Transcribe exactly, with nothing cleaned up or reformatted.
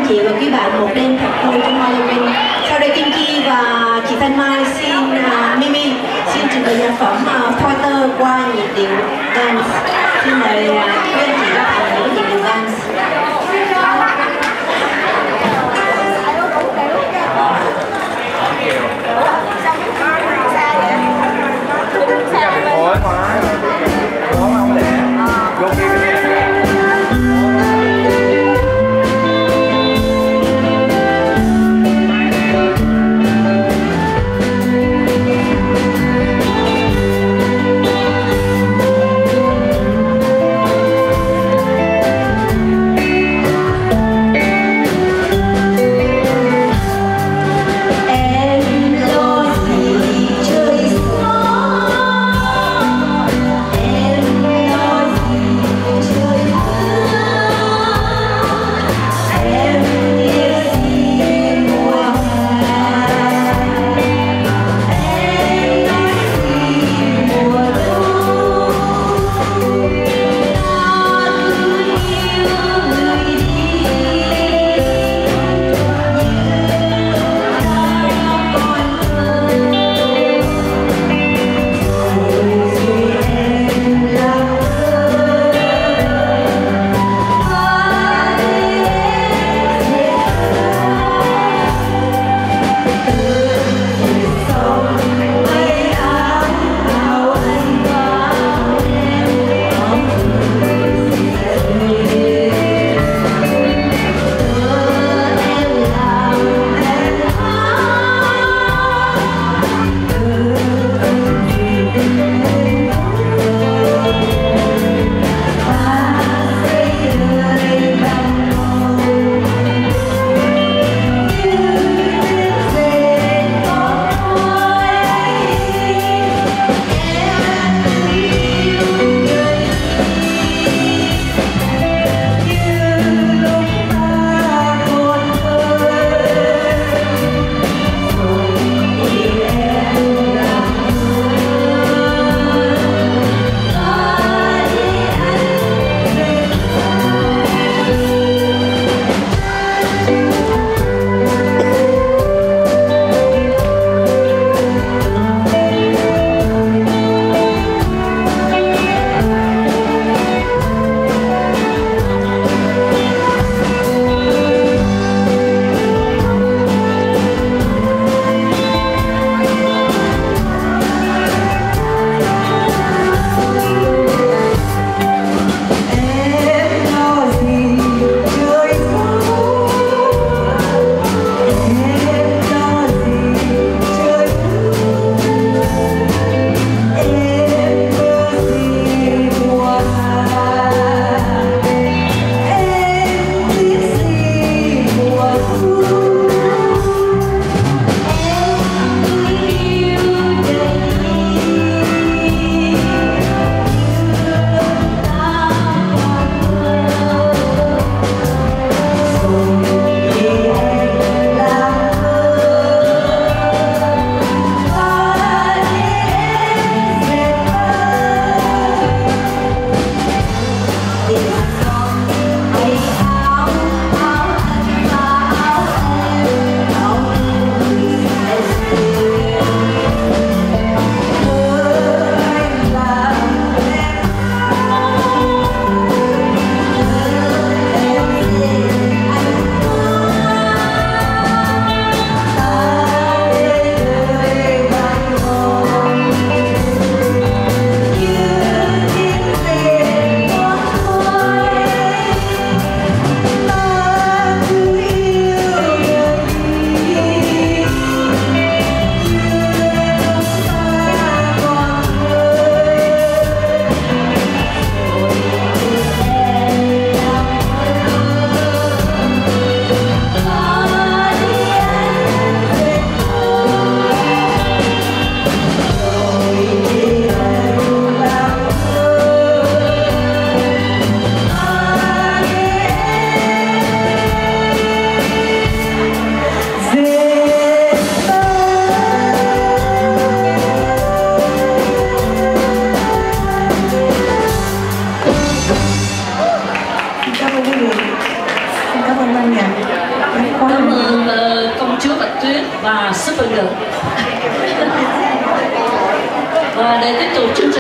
chị và quý bạn một đêm thật vui trong Halloween. Sau đây Kim Chi và chị Thanh Mai xin uh, Mimi xin trình bày nhạc phẩm uh, Porter qua nhịp điệu dance. Xin mời uh, quý anh chị ra phần những nhịp điệu dance. Ôi khoái, có mà không lẽ vô kia cái và Super Girl. Và để tiếp tục chương trình